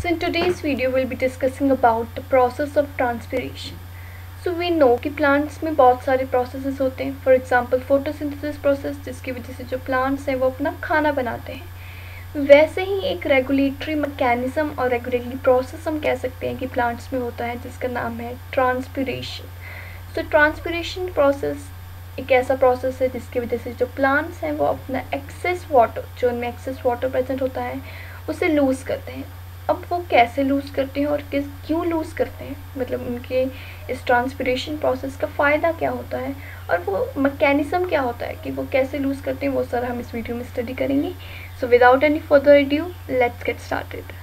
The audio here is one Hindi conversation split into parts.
So in today's video we'll be discussing about the process of transpiration. So we know कि plants में बहुत सारे processes होते हैं. For example photosynthesis process जिसकी वजह से जो plants हैं वो अपना खाना बनाते हैं. वैसे ही एक regulatory mechanism और regulatory process हम कह सकते हैं कि plants में होता है जिसका नाम है transpiration. So transpiration process एक ऐसा प्रोसेस है जिसकी वजह से जो प्लांट्स हैं वो अपना एक्सेस वाटर, जो उनमें एक्सेस वाटर प्रेजेंट होता है, उसे लूज़ करते हैं. अब वो कैसे लूज़ करते हैं और क्यों लूज़ करते हैं, मतलब उनके इस ट्रांसपिरेशन प्रोसेस का फ़ायदा क्या होता है और वो मैकेनिज़्म क्या होता है कि वो कैसे लूज़ करते हैं, वो सारा हम इस वीडियो में स्टडी करेंगे. So without any further adieu let's get started.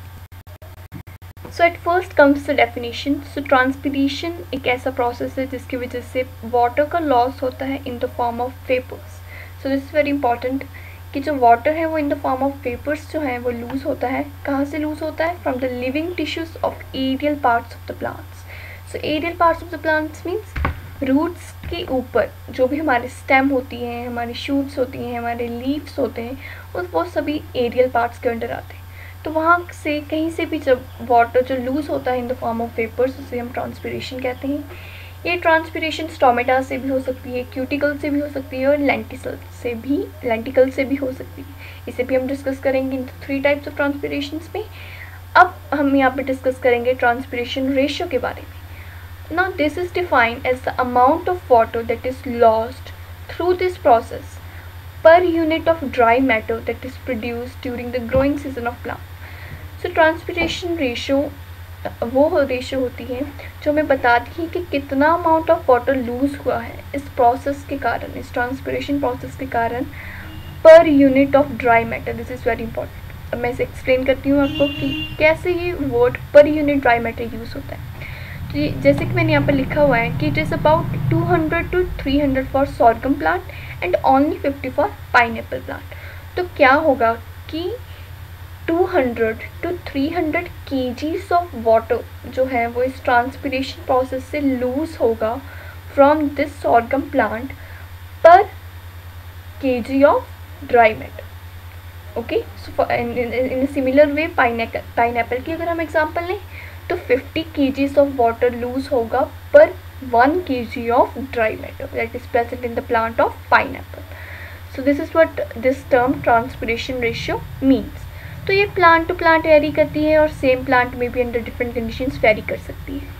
So at first comes the definition. So transpiration एक ऐसा प्रोसेस है जिसकी वजह से वाटर का लॉस होता है in the form of vapours. So this is very important कि जो वाटर है वो in the form of vapours जो है वो लूज़ होता है. कहाँ से लूज़ होता है? From the living tissues of aerial parts of the plants. So aerial parts of the plants means roots के ऊपर जो भी हमारे स्टेम होती हैं, हमारी शूट्स होती हैं, हमारे लीव्स होते हैं, वो सभी एरियल पार्ट्स के अंडर आते हैं. तो वहाँ से कहीं से भी जब वाटर जो लूज़ होता है in the form of vapours, उसे हम ट्रांसपिरेशन कहते हैं. ये ट्रांसपिरेशन स्टोमेटा से भी हो सकती है, क्यूटिकल से भी हो सकती है और लेंटिकल से भी हो सकती है. इसे भी हम डिस्कस करेंगे इन 3 टाइप्स ऑफ ट्रांसपिरेशंस में. अब हम यहाँ पे डिस्कस करेंगे ट्रांसपिरेशन रेशियो के बारे में. Now this is defined as the amount of water that is lost through this process per unit of dry matter that is produced during the growing season of plant. So transpiration ratio वो रेशियो होती है जो हमें बताती है कि कितना अमाउंट ऑफ वाटर लूज़ हुआ है इस प्रोसेस के कारण, इस ट्रांसपिरेशन प्रोसेस के कारण, per unit of dry matter. This is very important. अब मैं इसे एक्सप्लेन करती हूँ आपको कि कैसे ये word per unit dry matter use होता है. तो जैसे कि मैंने यहाँ पर लिखा हुआ है कि it is about 200 to 300 for sorghum plant and only 50 for pineapple plant. तो क्या होगा कि 200 to 300 kgs ऑफ वाटर जो है वो इस ट्रांसपिरेशन प्रोसेस से लूज़ होगा from this sorghum plant per kg of dry matter. Okay, so in similar way pineapple की अगर हम एग्जांपल लें तो 50 kgs ऑफ वाटर लूज़ होगा per 1 kg of dry matter that is present in the plant of pineapple. So this is what this term transpiration ratio means. तो ये प्लांट टू प्लांट वेरी करती है और सेम प्लांट में भी अंडर डिफरेंट कंडीशंस वेरी कर सकती है.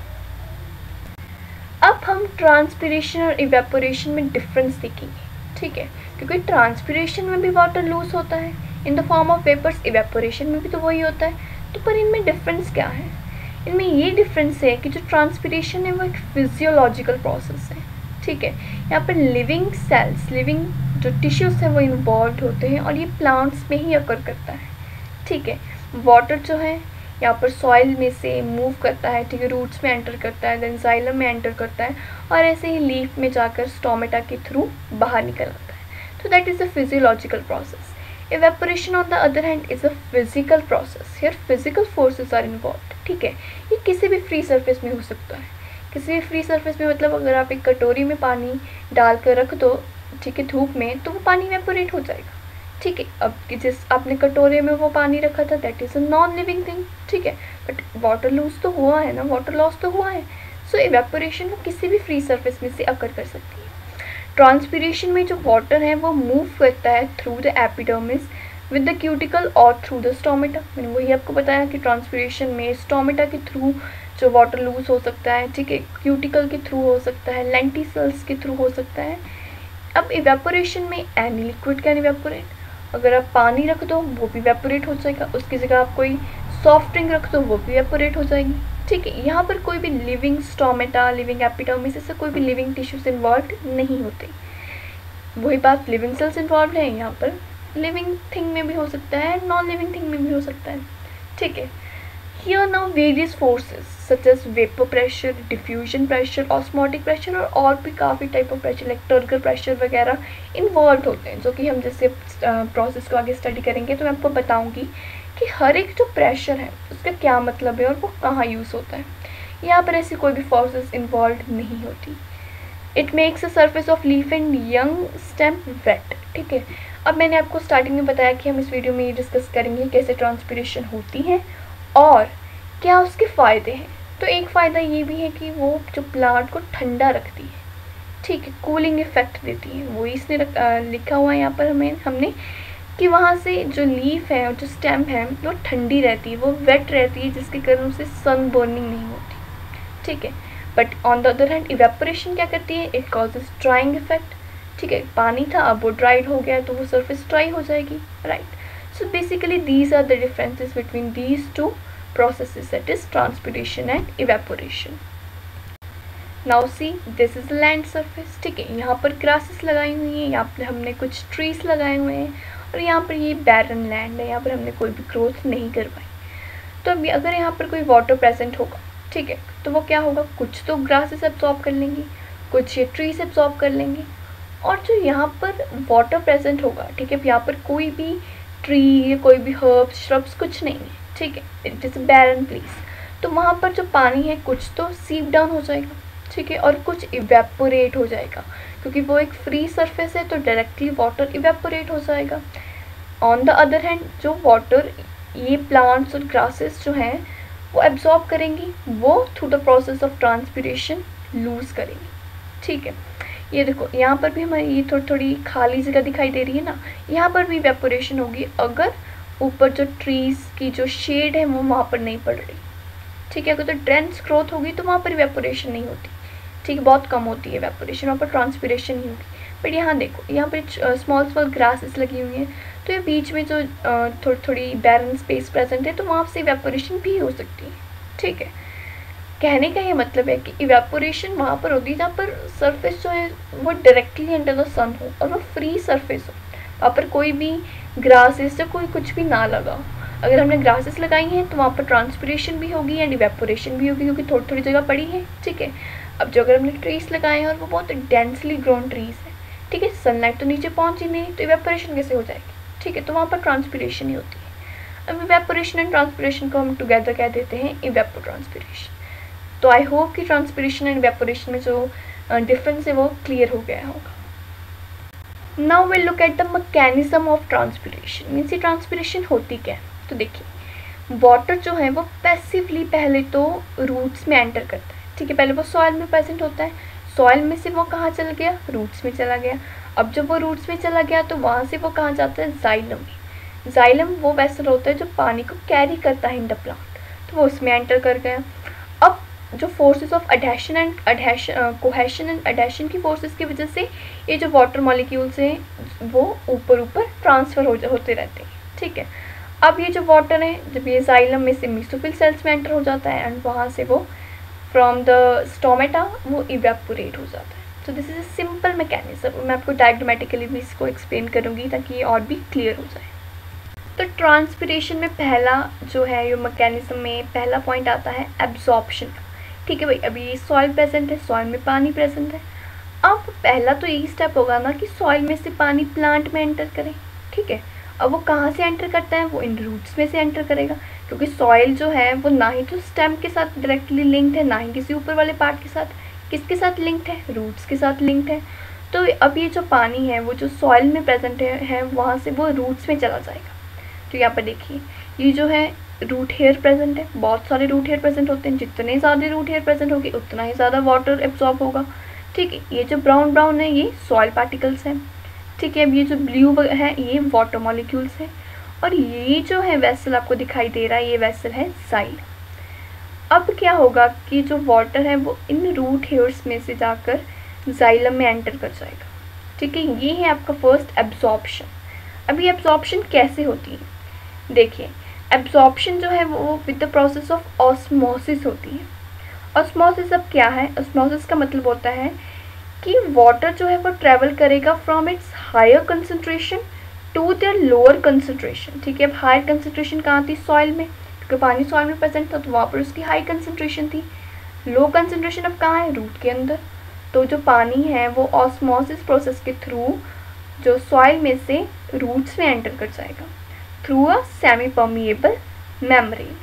अब हम ट्रांसपिरेशन और इवेपोरेशन में डिफरेंस देखेंगे, ठीक है, क्योंकि ट्रांसपिरेशन में भी वाटर लूज होता है in the form of vapours, evaporation में भी तो वही होता है. तो पर इनमें डिफरेंस क्या है? इनमें ये डिफरेंस है कि जो ट्रांसपिरेशन है वो एक फिजियोलॉजिकल प्रोसेस है, ठीक है. यहाँ पर लिविंग सेल्स, लिविंग जो टिश्यूज़ हैं वो इन्वॉल्व होते हैं और ये प्लांट्स में ही अकर करता है, ठीक है. वाटर जो है यहाँ पर सॉइल में से मूव करता है, ठीक है, रूट्स में एंटर करता है, देन जाइलम में एंटर करता है और ऐसे ही लीफ में जाकर स्टोमेटा के थ्रू बाहर निकल आता है. तो that is a physiological process. Evaporation on the other hand is a physical process. Here physical forces are involve, ठीक है. ये किसी भी फ्री सरफेस में हो सकता है, किसी भी फ्री सरफेस में, मतलब अगर आप एक कटोरी में पानी डाल कर रख दो, ठीक है, धूप में, तो वो पानी इवेपोरेट हो जाएगा, ठीक है. अब जिस आपने कटोरे में वो पानी रखा था that is a non living thing, ठीक है, बट वाटर लूज तो हुआ है ना, वाटर लॉस तो हुआ है. सो इवेपोरेशन वो किसी भी फ्री सरफेस में से अकर कर सकती है. ट्रांसपिरेशन में जो वाटर है वो मूव करता है through the epidermis with the cuticle और थ्रू द स्टोमेटा. मैंने वही आपको बताया कि ट्रांसपिरेशन में स्टोमेटा के थ्रू जो वाटर लूज हो सकता है, ठीक है, क्यूटिकल के थ्रू हो सकता है, लेंटिसल्स के थ्रू हो सकता है. अब इवेपोरेशन में एनी लिक्विड कैन इवेपोरेट. अगर आप पानी रख दो वो भी इवेपोरेट हो जाएगा, उसकी जगह आप कोई सॉफ्ट ड्रिंक रख दो वो भी इवेपोरेट हो जाएगी, ठीक है. यहाँ पर कोई भी लिविंग स्टोमेटा, लिविंग एपिडर्मिस, इससे कोई भी लिविंग टिश्यूज इन्वॉल्व नहीं होते. वही बात लिविंग सेल्स इन्वॉल्व हैं, यहाँ पर लिविंग थिंग में भी हो सकता है, नॉन लिविंग थिंग में भी हो सकता है, ठीक है. Here now various forces such as vapor pressure, diffusion pressure, osmotic pressure और भी काफ़ी type of pressure like turgor pressure वगैरह इन्वॉल्व होते हैं, जो कि हम जैसे प्रोसेस को आगे स्टडी करेंगे तो मैं आपको बताऊंगी कि हर एक जो प्रेशर है उसका क्या मतलब है और वो कहाँ यूज़ होता है. यहाँ पर ऐसी कोई भी फोर्सेस इन्वॉल्व नहीं होती. It makes a surface of leaf and young stem wet, ठीक है. अब मैंने आपको स्टार्टिंग में बताया कि हम इस वीडियो में ये डिस्कस करेंगे कैसे ट्रांसपिरेशन होती है और क्या उसके फ़ायदे हैं? तो एक फ़ायदा ये भी है कि वो जो प्लांट को ठंडा रखती है, ठीक है, कूलिंग इफ़ेक्ट देती है। वो इसने लिखा हुआ है यहाँ पर हमने कि वहाँ से जो लीफ है और जो स्टेम है वो ठंडी रहती है, वो वेट रहती है, जिसके कारण उसे सन बर्निंग नहीं होती, ठीक है। But on the other hand evaporation क्या करती है? इट कॉजेज ड्राइंग इफेक्ट, ठीक है। पानी था, अब वो ड्राइड हो गया तो वो सरफेस ड्राई हो जाएगी, right. So basically these are the differences between these two processes, that is transpiration and evaporation. Now see, this is the land surface, ठीक है। यहाँ पर ग्रासेस लगाई हुई हैं, यहाँ पर हमने कुछ ट्रीज लगाए हुए हैं, और यहाँ पर ये बैरन लैंड है, यहाँ पर हमने कोई भी ग्रोथ नहीं करवाई। तो अभी अगर यहाँ पर कोई वाटर प्रेजेंट होगा, ठीक है, तो वो क्या होगा? कुछ तो ग्रासेस एब्जॉर्ब कर लेंगी, कुछ ये ट्रीज एब्जॉर्ब कर लेंगे, और जो यहाँ पर वाटर प्रेजेंट होगा, ठीक है, यहाँ पर कोई भी ट्री या कोई भी हर्ब्स श्रब्स कुछ नहीं है, ठीक है, इट इज़ बैरन प्लेस। तो वहाँ पर जो पानी है कुछ तो सीप डाउन हो जाएगा, ठीक है, और कुछ इवेपोरेट हो जाएगा, क्योंकि वो एक फ्री सरफेस है तो डायरेक्टली वाटर इवेपोरेट हो जाएगा। ऑन द अदर हैंड जो वाटर ये प्लांट्स और ग्रासेस जो हैं वो एब्जॉर्ब करेंगी, वो through the process of transpiration lose करेंगी, ठीक है। ये देखो यहाँ पर भी हमारी ये थोड़ी थोड़ी खाली जगह दिखाई दे रही है ना, यहाँ पर भी इवेपोरेशन होगी अगर ऊपर जो ट्रीज़ की जो शेड है वो वहाँ पर नहीं पड़ रही, ठीक है। अगर तो डेंस ग्रोथ होगी तो वहाँ पर इवेपोरेशन नहीं होती, ठीक है, बहुत कम होती है इवेपोरेशन, वहाँ पर ट्रांसपिरेशन ही होगी। बट यहाँ देखो, यहाँ पर स्मॉल स्मॉल ग्रासेस लगी हुई हैं, तो ये बीच में जो थोड़ी थोड़ी बैरन स्पेस प्रेजेंट है, तो वहाँ से इवेपोरेशन भी हो सकती है, ठीक है। कहने का ये मतलब है कि इवेपोरेशन वहाँ पर होती है जहाँ पर सरफेस जो है वो डायरेक्टली अंडर द सन हो और वो फ्री सरफेस हो, वहाँ पर कोई भी ग्रासेस या कोई कुछ भी ना लगा हो। अगर हमने ग्रासेस लगाई हैं तो वहाँ पर ट्रांसपिरेशन भी होगी एंड इवेपोरेशन भी होगी, क्योंकि थोड़ी थोड़ी जगह पड़ी है, ठीक है। अब जो अगर हमने ट्रीज लगाए हैं और वो बहुत डेंसली ग्रोन ट्रीज है, ठीक है, सनलाइट तो नीचे पहुँच ही नहीं, तो इवेपोरेशन कैसे हो जाएगी, ठीक है, तो वहाँ पर ट्रांसपिरेशन ही होती है। अब इवेपोरेशन एंड ट्रांसपिरेशन को हम टुगेदर कह देते हैं इवेपोट्रांसपिरेशन। तो आई होप कि ट्रांसपिरेशन एंड इवेपोरेशन में जो डिफरेंस है वो क्लियर हो गया होगा। Now will look at the mechanism of transpiration. Means ये ट्रांसपिरेशन होती क्या है? तो देखिए, वाटर जो है वो पैसिवली पहले तो रूट्स में एंटर करता है, ठीक है। पहले वो सॉइल में प्रेजेंट होता है, सॉइल में से वो कहाँ चला गया? रूट्स में चला गया। अब जब वो रूट्स में चला गया तो वहाँ से वो कहाँ जाता है? जाइलम में। जाइलम वो वेसल होता है जो पानी को कैरी करता है इन द प्लांट, तो वो उसमें एंटर कर गया। अब जो forces of cohesion and adhesion की फोर्सेस की वजह से ये जो वाटर मॉलिक्यूल्स हैं वो ऊपर ऊपर ट्रांसफ़र होते रहते हैं, ठीक है। अब ये जो वाटर है जब ये जाइलम में से मेसोफिल सेल्स में एंटर हो जाता है एंड वहाँ से वो फ्रॉम द स्टोमेटा वो इवेपोरेट हो जाता है। तो this is a simple mechanism. मैं आपको डायग्रामेटिकली भी इसको एक्सप्लेन करूँगी ताकि ये और भी क्लियर हो जाए। तो ट्रांसपिरेशन में पहला जो है ये मैकेनिज्म में पहला पॉइंट आता है एब्जॉर्प्शन का, ठीक है भाई। अभी सॉइल प्रेजेंट है, सॉइल में पानी प्रेजेंट है। अब पहला तो यही स्टेप होगा ना कि सॉइल में से पानी प्लांट में एंटर करें, ठीक है। अब वो कहाँ से एंटर करता है? वो इन रूट्स में से एंटर करेगा, क्योंकि सॉइल जो है वो ना ही तो स्टेम के साथ डायरेक्टली लिंक्ड है, ना ही किसी ऊपर वाले पार्ट के साथ। किसके साथ लिंक्ड है? रूट्स के साथ लिंक्ड है। तो अब ये जो पानी है वो जो सॉइल में प्रेजेंट है वहाँ से वो रूट्स में चला जाएगा। तो यहाँ पर देखिए, ये जो है रूट हेयर प्रेजेंट है, बहुत सारे रूट हेयर प्रेजेंट होते हैं। जितने ज़्यादा रूट हेयर प्रेजेंट होगी उतना ही ज़्यादा वाटर एब्जॉर्ब होगा, ठीक है। ये जो ब्राउन ब्राउन है ये सॉइल पार्टिकल्स हैं, ठीक है। अब ये जो ब्लू है ये वाटर मॉलिक्यूल्स है, और ये जो है वेसल आपको दिखाई दे रहा है ये वेसल है जाइलम। अब क्या होगा कि जो वाटर है वो इन रूट हेयर्स में से जाकर जाइलम में एंटर कर जाएगा, ठीक है। ये है आपका फर्स्ट एब्जॉर्प्शन। अब ये एब्जॉर्प्शन कैसे होती है? देखिए, एब्जॉर्प्शन जो है वो with the process of osmosis होती है। ऑस्मोसिस अब क्या है? ऑस्मोसिस का मतलब होता है कि वाटर जो है वो ट्रेवल करेगा from its higher concentration to their lower concentration, ठीक है। अब हायर कंसंट्रेशन कहाँ थी? सॉइल में, क्योंकि पानी सॉइल में प्रेजेंट था तो वहाँ पर उसकी हाई कंसंट्रेशन थी। लो कंसंट्रेशन अब कहाँ है? रूट के अंदर। तो जो पानी है वो ऑस्मोसिस प्रोसेस के थ्रू जो सॉइल में से रूट्स में एंटर कर जाएगा through a semi permeable membrane.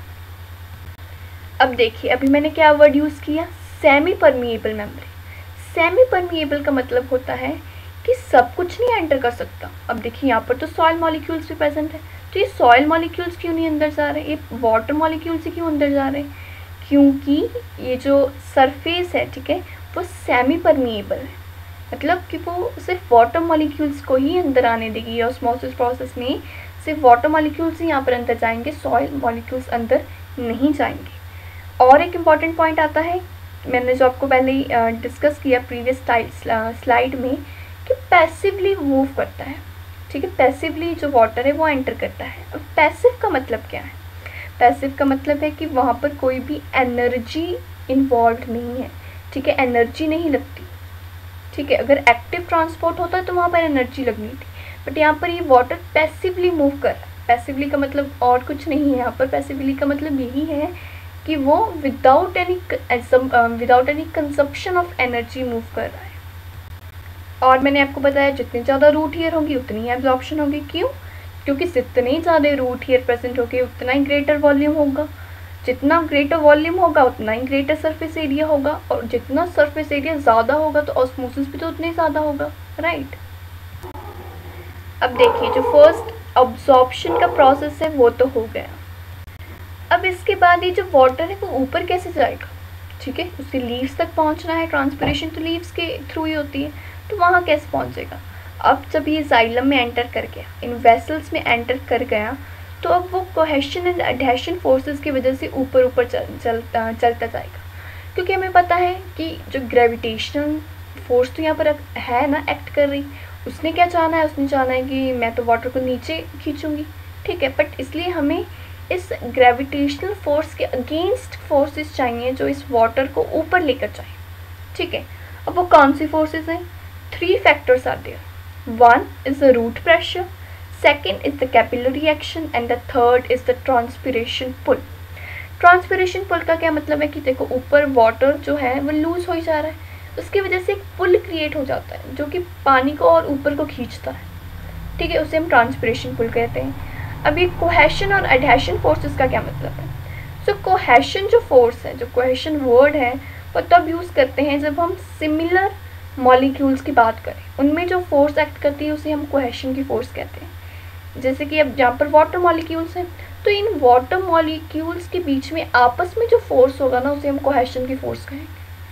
अब देखिए, अभी मैंने क्या वर्ड यूज़ किया? Semi permeable membrane. Semi permeable का मतलब होता है कि सब कुछ नहीं एंटर कर सकता। अब देखिए, यहाँ पर तो सॉइल मॉलिक्यूल्स भी प्रेजेंट है, तो ये सॉइल मॉलिक्यूल्स क्यों नहीं अंदर जा रहे, ये वाटर मॉलिक्यूल्स ही क्यों अंदर जा रहे, क्योंकि ये जो सरफेस है, ठीक है, वो सेमी परमिएबल है, मतलब कि वो सिर्फ वाटर मॉलिक्यूल्स को ही अंदर आने देगी। ऑस्मोसिस प्रोसेस में सिर्फ वाटर मॉलिक्यूल्स ही यहाँ पर अंदर जाएंगे, सॉइल मॉलिक्यूल्स अंदर नहीं जाएंगे। और एक इम्पॉर्टेंट पॉइंट आता है, मैंने जो आपको पहले ही डिस्कस किया प्रीवियस स्लाइड में, कि पैसिवली मूव करता है, ठीक है, पैसिवली जो वाटर है वो एंटर करता है। अब पैसिव का मतलब क्या है, पैसिव का मतलब है कि वहाँ पर कोई भी एनर्जी इन्वॉल्व नहीं है, ठीक है, एनर्जी नहीं लगती, ठीक है। अगर एक्टिव ट्रांसपोर्ट होता है तो वहाँ पर एनर्जी लगनी थी, बट यहाँ पर ये वाटर पैसिवली मूव कर रहा है। पैसिवली का मतलब और कुछ नहीं है, यहाँ पर पैसिवली का मतलब यही है कि वो without any consumption of energy move कर रहा है। और मैंने आपको बताया जितनी ज़्यादा रूट हेयर होंगी उतनी ही एब्जॉर्प्शन होगी। क्यों, क्योंकि जितने ज़्यादा रूट हेयर प्रेजेंट होगी उतना ही ग्रेटर वॉल्यूम होगा, जितना ग्रेटर वॉल्यूम होगा उतना ही ग्रेटर सरफेस एरिया होगा, और जितना सरफेस एरिया ज़्यादा होगा तो ऑस्मोसिस भी तो उतना ही ज़्यादा होगा, राइट। अब देखिए जो फर्स्ट अब्जॉर्प्शन का प्रोसेस है वो तो हो गया। अब इसके बाद ये जो वाटर है वो ऊपर कैसे जाएगा, ठीक है, उसके लीव्स तक पहुंचना है, ट्रांसपिरेशन तो लीव्स के थ्रू ही होती है, तो वहाँ कैसे पहुंचेगा। अब जब ये जाइलम में एंटर कर गया, इन वेसल्स में एंटर कर गया, तो अब वो कोहेशन एंड एडहेशन फोर्सेस की वजह से ऊपर ऊपर चलता जाएगा, क्योंकि हमें पता है कि जो ग्रेविटेशनल फोर्स तो यहाँ पर है ना, एक्ट कर रही, उसने क्या चाहना है, उसने चाहना है कि मैं तो वाटर को नीचे खींचूंगी, ठीक है, बट इसलिए हमें इस ग्रेविटेशनल फोर्स के अगेंस्ट फोर्सेस चाहिए जो इस वाटर को ऊपर लेकर जाए, ठीक है। अब वो कौन सी फोर्सेस हैं, 3 factors are there. 1 is the root pressure, 2nd is the capillary action and the 3rd is the transpiration pull। Transpiration pull का क्या मतलब है कि देखो ऊपर वाटर जो है वो लूज हो ही जा रहा है, उसकी वजह से एक पुल क्रिएट हो जाता है जो कि पानी को और ऊपर को खींचता है, ठीक है, उसे हम ट्रांसपिरेशन पुल कहते हैं। अब ये कोहेशन और एडहेशन फोर्सेस का क्या मतलब है। सो कोहेशन जो फोर्स है, जो कोहेशन वर्ड है, वो तब यूज़ करते हैं जब हम सिमिलर मॉलिक्यूल्स की बात करें, उनमें जो फोर्स एक्ट करती है उसे हम कोहेशन की फोर्स कहते हैं। जैसे कि अब जहाँ पर वाटर मॉलिक्यूल्स हैं, तो इन वाटर मॉलिक्यूल्स के बीच में आपस में जो फोर्स होगा ना, उसे हम कोहेशन की फोर्स कहेंगे,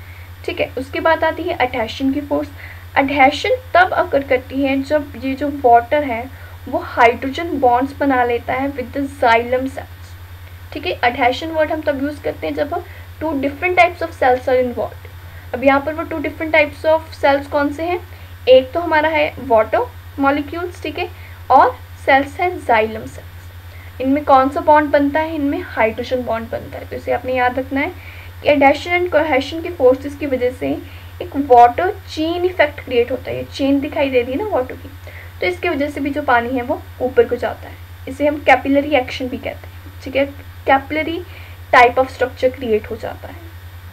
ठीक है। उसके बाद आती है एडहेशन की फोर्स। एडहेशन तब अकर करती है जब ये जो वाटर है वो हाइड्रोजन बॉन्ड्स बना लेता है विद द जाइलम सेल्स, ठीक है। एडहेशन वर्ड हम तब यूज़ करते हैं जब 2 different types of cells are involve. अब यहाँ पर वो 2 डिफरेंट टाइप्स ऑफ सेल्स कौन से हैं, एक तो हमारा है वाटर मॉलिक्यूल्स, ठीक है, और सेल्स हैं जाइलम सेल्स। इनमें कौन सा बॉन्ड बनता है, इनमें हाइड्रोजन बॉन्ड बनता है। तो इसे आपने याद रखना है कि एडहेशन एंड कोहेशन की फोर्सेस की वजह से एक वाटर चेन इफेक्ट क्रिएट होता है। ये चेन दिखाई दे रही है ना वाटर की, तो इसकी वजह से भी जो पानी है वो ऊपर को जाता है। इसे हम कैपिलरी एक्शन भी कहते हैं, ठीक है, capillary type of structure create हो जाता है,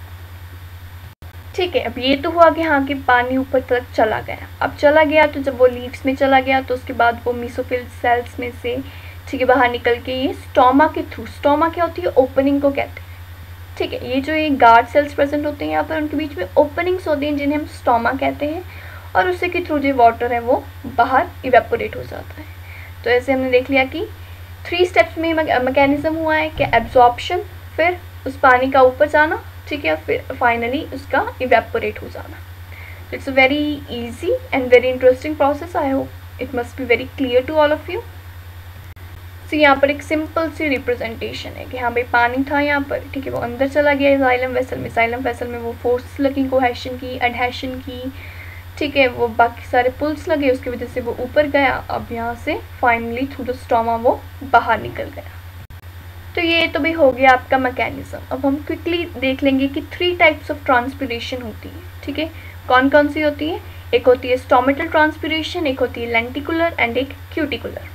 ठीक है। अब ये तो हुआ कि हाँ कि पानी ऊपर तक चला गया। अब चला गया तो जब वो लीव्स में चला गया तो उसके बाद वो मेसोफिल सेल्स में से, ठीक है, बाहर निकल के ये स्टोमा के थ्रू, स्टोमा क्या होती है, ओपनिंग को कहते हैं, ठीक है। ये जो ये गार्ड सेल्स प्रेजेंट होते हैं यहाँ पर, उनके बीच में ओपनिंग्स होती हैं जिन्हें हम स्टोमा कहते हैं, और उसी के थ्रू जो वाटर है वो बाहर इवेपोरेट हो जाता है। तो ऐसे हमने देख लिया कि 3 स्टेप्स में मैकेनिज्म हुआ है कि एब्जॉर्प्शन, फिर उस पानी का ऊपर जाना, ठीक है, फिर फाइनली उसका इवेपोरेट हो जाना। It's a very easy and very interesting process. I hope it must be very clear to all of you. So यहाँ पर एक सिंपल सी रिप्रेजेंटेशन है कि हाँ भाई पानी था यहाँ पर, ठीक है, वो अंदर चला गया जाइलम वेसल में, जाइलम वेसल में वो फोर्स लगी कोहेशन की, एडहेशन की, ठीक है, वो बाकी सारे पुल्स लगे, उसकी वजह से वो ऊपर गया। अब यहाँ से फाइनली थ्रू द स्टोमा वो बाहर निकल गया। तो ये तो भी हो गया आपका मैकेनिज्म। अब हम क्विकली देख लेंगे कि 3 टाइप्स ऑफ ट्रांसपिरेशन होती है, ठीक है, कौन कौन सी होती है। एक होती है स्टोमेटल ट्रांसपिरेशन, एक होती है लेंटिकुलर एंड एक क्यूटिकुलर।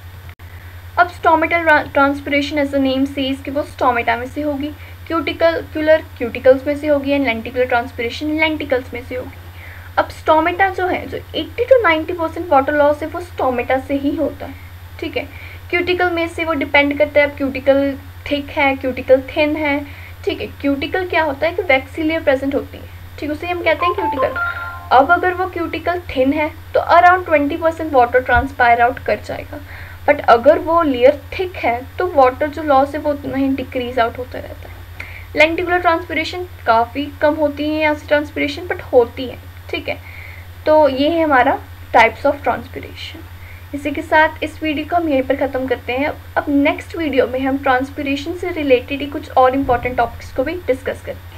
अब stomatal transpiration as the name says कि वो स्टोमेटा में से होगी, क्यूटिकुलर क्यूटिकल्स में से होगी, एंड लेंटिकुलर ट्रांसपिरेशन लेंटिकल्स में से होगी। अब स्टोमेटा जो है, जो 80 to 90% वाटर लॉस है वो स्टोमेटा से ही होता है, ठीक है। क्यूटिकल में से वो डिपेंड करता है, अब क्यूटिकल थिक है, क्यूटिकल थिन है, ठीक है। क्यूटिकल क्या होता है कि वैक्सीलियर प्रेजेंट होती है, ठीक, उसे हम कहते हैं क्यूटिकल। अब अगर वो क्यूटिकल थिन है तो अराउंड 20% वाटर ट्रांसपायर आउट कर जाएगा, बट अगर वो लेयर थिक है तो वाटर जो लॉस है वो उतना ही डिक्रीज आउट होता रहता है। लेंटिकुलर ट्रांसपिरेशन काफ़ी कम होती है यहाँ से ट्रांसपिरेशन, बट होती है, ठीक है। तो ये है हमारा टाइप्स ऑफ ट्रांसपिरेशन। इसी के साथ इस वीडियो को हम यहीं पर ख़त्म करते हैं। अब नेक्स्ट वीडियो में हम ट्रांसपिरेशन से रिलेटेड ही कुछ और इम्पॉर्टेंट टॉपिक्स को भी डिस्कस करेंगे।